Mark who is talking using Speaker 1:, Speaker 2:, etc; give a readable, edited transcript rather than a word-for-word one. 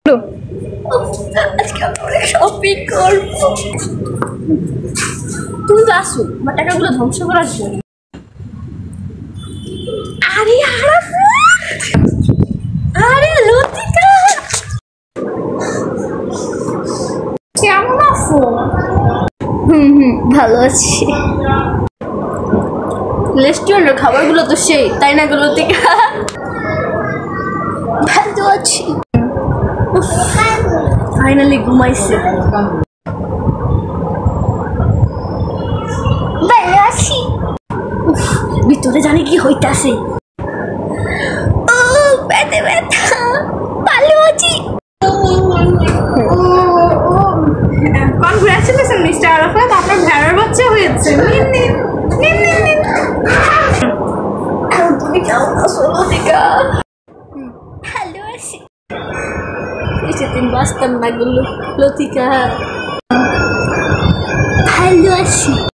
Speaker 1: আজকে আমরা অনেক শপিং করবো। তুমি তো আসো আমার টাকাগুলো ধ্বংস করার জন্য। আরে আরে লতিকা, কেমন আছো? ভালো আছি। রেস্টুরেন্টের খাবারগুলো তো সেই, তাই না লতিকা? ভালো আছি। ফাইনালি ঘুমাইছে। ভিতরে জানি কি হইতাছে। ও পেটে ব্যথা, ভালো আছি। কনগ্রাচুলেশন মিস্টার আরাফাত, আপনার ভেড়ার বাচ্চা হয়েছে। তুমি কেমন আছো লতিকা? ভালো আছি। সেদিন বাঁচতাম না লতিকা। ভালো আছি।